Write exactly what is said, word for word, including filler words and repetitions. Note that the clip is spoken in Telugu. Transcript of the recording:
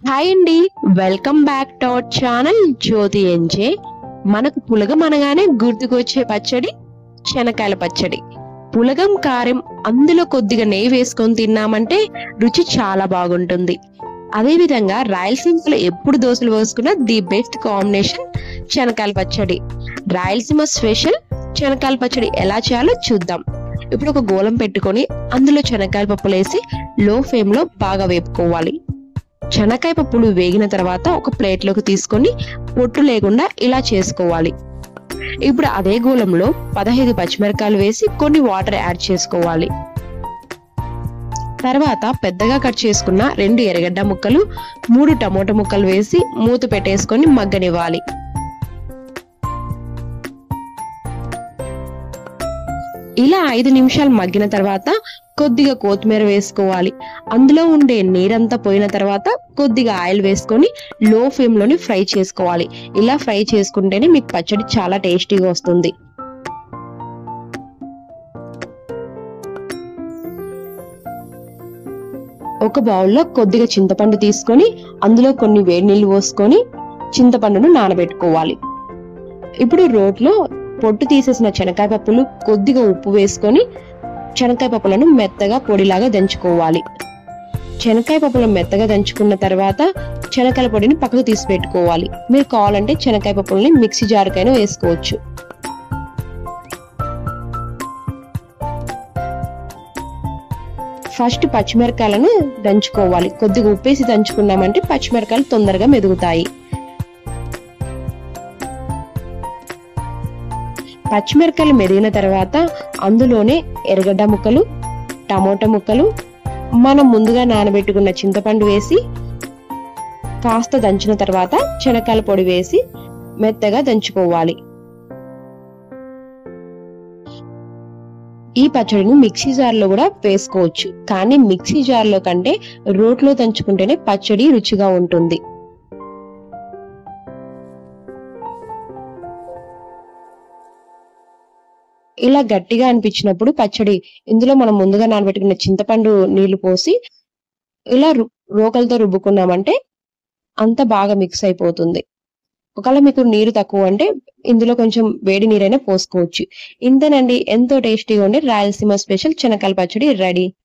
హాయ్ అండి, welcome back to our channel Jyothi MJ. మనకు పులగం అనగానే గుర్తుకొచ్చే పచ్చడి శనక్కాయల పచ్చడి. పులగం కారం అందులో కొద్దిగా నెయ్యి వేసుకొని తిన్నామంటే రుచి చాలా బాగుంటుంది. అదే విధంగా రాయలసీమలో ఎప్పుడు దోశలు పోసుకున్నా ది బెస్ట్ కాంబినేషన్ శనక్కాయల పచ్చడి. రాయలసీమ స్పెషల్ శనక్కాయల పచ్చడి ఎలా చేయాలో చూద్దాం. ఇప్పుడు ఒక గోళం పెట్టుకొని అందులో శనక్కాయల పప్పులు వేసి లో ఫ్లేమ్ లో బాగా వేపుకోవాలి. శనక్కాయ పప్పులు వేగిన తర్వాత ఒక ప్లేట్ లోకి తీసుకొని పొట్టు లేకుండా ఇలా చేసుకోవాలి. ఇప్పుడు అదే గోళంలో పదహైదు పచ్చిమిరకాయలు వేసి కొన్ని వాటర్ యాడ్ చేసుకోవాలి. తర్వాత పెద్దగా కట్ చేసుకున్న రెండు ఎర్రగడ్డ ముక్కలు, మూడు టమోటా ముక్కలు వేసి మూత పెట్టేసుకొని మగ్గనివ్వాలి. ఇలా ఐదు నిమిషాలు మగ్గిన తర్వాత కొద్దిగా కొత్తిమీర వేసుకోవాలి. అందులో ఉండే నీరంతా పోయిన తర్వాత కొద్దిగా ఆయిల్ వేసుకొని లో ఫ్లేమ్ లోని ఫ్రై చేసుకోవాలి. ఇలా ఫ్రై చేసుకుంటేనే మీకు పచ్చడి చాలా టేస్టీగా వస్తుంది. ఒక బౌల్లో కొద్దిగా చింతపండు తీసుకొని అందులో కొన్ని వేడి నీళ్లు పోసుకొని చింతపండును నానబెట్టుకోవాలి. ఇప్పుడు రోట్లో పొట్టు తీసేసిన శనక్కాయ పప్పులు, కొద్దిగా ఉప్పు వేసుకొని శనక్కాయ పప్పులను మెత్తగా పొడిలాగా దంచుకోవాలి. శనక్కాయ పప్పులను మెత్తగా దంచుకున్న తర్వాత శనక్కాయల పొడిని పక్కకు తీసి పెట్టుకోవాలి. మీరు కావాలంటే శనక్కాయ పప్పులని మిక్సీ జారుకైనా వేసుకోవచ్చు. ఫస్ట్ పచ్చిమిరకాయలను దంచుకోవాలి. కొద్దిగా ఉప్పేసి దంచుకున్నామంటే పచ్చిమిరకాయలు తొందరగా మెదుగుతాయి. పచ్చిమిరకాయలు మెదిగిన తర్వాత అందులోనే ఎర్రగడ్డ ముక్కలు, టమోటా ముక్కలు, మనం ముందుగా నానబెట్టుకున్న చింతపండు వేసి కాస్త దంచిన తర్వాత శనక్కాయల పొడి వేసి మెత్తగా దంచుకోవాలి. ఈ పచ్చడిని మిక్సీ జార్లో కూడా వేసుకోవచ్చు, కానీ మిక్సీ జార్లో కంటే రోట్లో దంచుకుంటేనే పచ్చడి రుచిగా ఉంటుంది. ఇలా గట్టిగా అనిపించినప్పుడు పచ్చడి ఇందులో మనం ముందుగా నానబెట్టుకున్న చింతపండు నీళ్లు పోసి ఇలా రోకలతో రుబ్బుకున్నామంటే అంత బాగా మిక్స్ అయిపోతుంది. ఒకవేళ మీకు నీరు తక్కువ అంటే ఇందులో కొంచెం వేడి నీరైనా పోసుకోవచ్చు. ఇంతేనండి, ఎంతో టేస్టీగా ఉండే రాయలసీమ స్పెషల్ శనక్కాయల పచ్చడి రెడీ.